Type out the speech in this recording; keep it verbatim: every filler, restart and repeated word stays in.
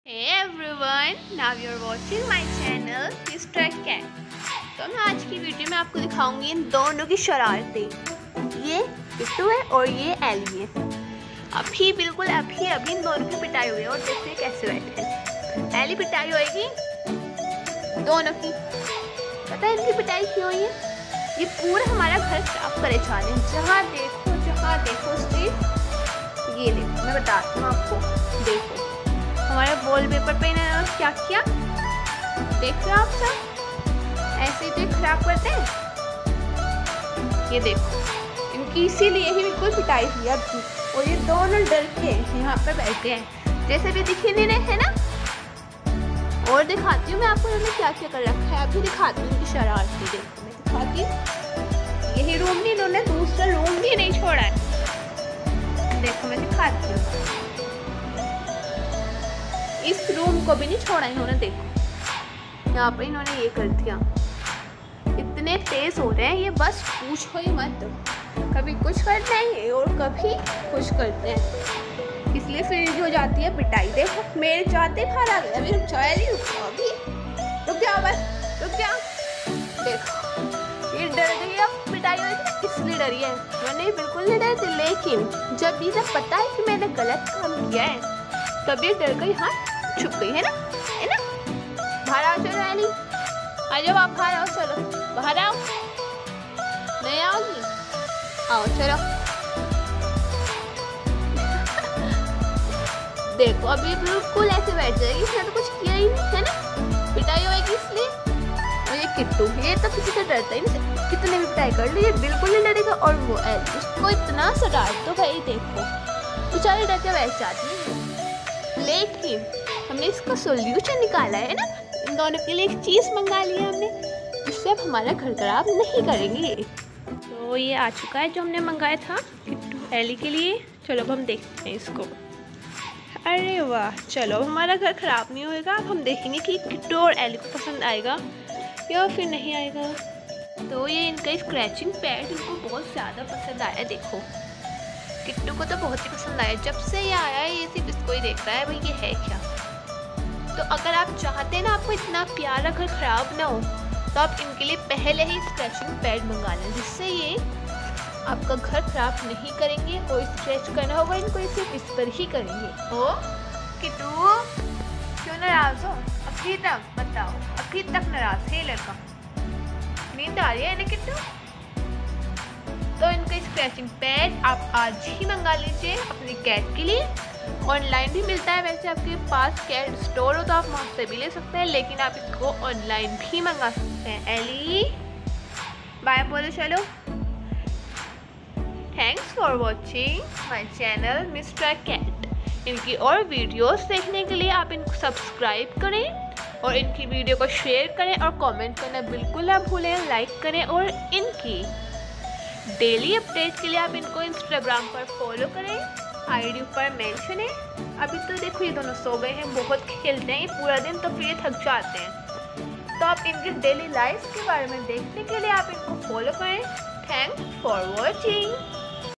Hey everyone, now you're watching my channel mister cat. तो मैं आज की वीडियो में आपको दिखाऊंगी इन दोनों की शरारतें। ये किट्टू है और ये एली है। अभी बिल्कुल अभी अभी इन दोनों की पिटाई हुई है और देखिए कैसे बैठे हैं। एली पिटाई होएगी दोनों की। पता है इनकी पिटाई क्यों हुई है? ये पूरा हमारा घर खराब करे जा रहे हैं। जहाँ देखो जहाँ देखो सिर्फ ये देखो, मैं बताती हूँ आपको। देखो हमारे वॉलपेपर पे इन्होंने क्या किया, देख रहे हो आप सब? ऐसे ही तो खराब करते हैं। ये देखो इनकी इसीलिए ही बिल्कुल पिटाई हुई अभी। और ये दोनों डर के यहाँ पे बैठे हैं, जैसे भी दिख नहीं रहे हैं ना। और दिखाती हूँ मैं आपको इन्होंने क्या क्या कर रखा है। अभी दिखाती हूँ इनकी शरारती। देखो मैं दिखाती हूँ। यही रूम नहीं, इन्होंने दूसरा रूम भी नहीं छोड़ा है। देखो मैं दिखाती हूँ, इस रूम को भी नहीं छोड़ा इन्होंने। देखो यहाँ पे इन्होंने ये कर दिया। इतने तेज हो रहे हैं ये, बस पूछो ही मत। कभी कुछ करते हैं ये और कभी कुछ करते हैं, इसलिए फिर हो जाती है पिटाई। देखो मेरे जाते बाहर आ गया। अभी रुक जाओ एली, रुक जाओ अभी, रुक जाओ बस, रुक जाओ। देखो ये डर गई, अब पिटाई होगी इसलिए डरी है, मैंने बिल्कुल नहीं डरी थी। लेकिन जब ये जब पता है कि मैंने गलत काम किया है तब ये डर गई, हाँ छुप गई है ना, है ना। बाहर आओ, चलो एली आ जाओ, आप बाहर आओ, चलो बाहर आओ। नहीं आओगी? आओ चलो। देखो अभी बिल्कुल ऐसे बैठ जाएगी, इसने तो कुछ किया ही नहीं है ना, पिटाई होगी इसलिए। और ये किट्टू, ये तो किसी से डरता ही नहीं, कितने भी पिटाई कर ली ये बिल्कुल नहीं डरेगा। और वो एली, उसको इतना सा डांट तो भाई देखो बेचारी डर के बैठ जाती है। लेकिन हमने इसका सोल्यूशन निकाला है ना, इन दोनों के लिए एक चीज़ मंगा लिया हमने, जिससे अब हमारा घर खराब नहीं करेंगे। तो ये आ चुका है जो हमने मंगाया था किट्टू एली के लिए। चलो अब हम देखते हैं इसको। अरे वाह, चलो अब हमारा घर खराब नहीं होएगा। अब हम देखेंगे कि किट्टू और एली को पसंद आएगा या फिर नहीं आएगा। तो ये इनका स्क्रैचिंग पैड इनको बहुत ज़्यादा पसंद आया। देखो किट्टू को तो बहुत ही पसंद आया। जब से ये आया है ये सिर्फ इसको ही देख रहा है, भाई ये है क्या। तो अगर आप चाहते हैं ना आपको इतना प्यारा घर खराब ना हो, तो आप इनके लिए पहले ही स्क्रैचिंग पैड मंगा लें, जिससे ये आपका घर खराब नहीं करेंगे। और स्क्रैच करना होगा इनको ये सिर्फ इस पर ही करेंगे। ओ किट्टू क्यों नाराज हो? अभी तक बताओ, अभी तक नाराज है लड़का? नींद आ रही है ना किट्टू? तो इनका स्क्रैचिंग पैड आप आज ही मंगा लीजिए अपनी कैट के लिए। ऑनलाइन भी मिलता है, वैसे आपके पास कैट स्टोर हो तो आप वहाँ से भी ले सकते हैं, लेकिन आप इसको ऑनलाइन भी मंगा सकते हैं। एली बाय बोलो चलो। Thanks for watching my channel mister cat. इनकी और वीडियोस देखने के लिए आप इनको सब्सक्राइब करें और इनकी वीडियो को शेयर करें और कमेंट करना बिल्कुल ना भूलें। लाइक करें और इनकी डेली अपडेट के लिए आप इनको इंस्टाग्राम पर फॉलो करें, आईडी पर मेंशन है। अभी तो देखो ये दोनों सो गए हैं, बहुत खेलते हैं पूरा दिन, तो फिर ये थक जाते हैं। तो आप इनकी डेली लाइफ के बारे में देखने के लिए आप इनको फॉलो करें। Thanks for watching.